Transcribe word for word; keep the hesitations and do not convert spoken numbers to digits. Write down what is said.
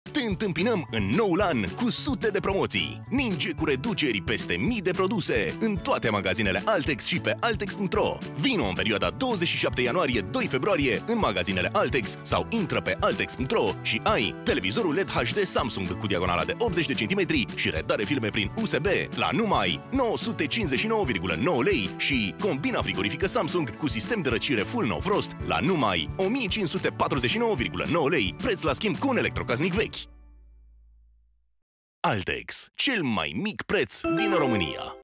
Te întâmpinăm în noul an cu sute de promoții. Ninge cu reduceri peste mii de produse în toate magazinele Altex și pe altex punct ro. Vino în perioada douăzeci și șapte ianuarie - doi februarie în magazinele Altex sau intră pe altex punct ro și ai televizorul L E D H D Samsung cu diagonala de optzeci de centimetri și redare filme prin U S B la numai nouă sute cincizeci și nouă virgulă nouă lei și combina frigorifică Samsung cu sistem de răcire Full No Frost la numai o mie cinci sute patruzeci și nouă virgulă nouă lei, preț la schimb cu un electrocasnic vechi. Altex, cel mai mic preț din România.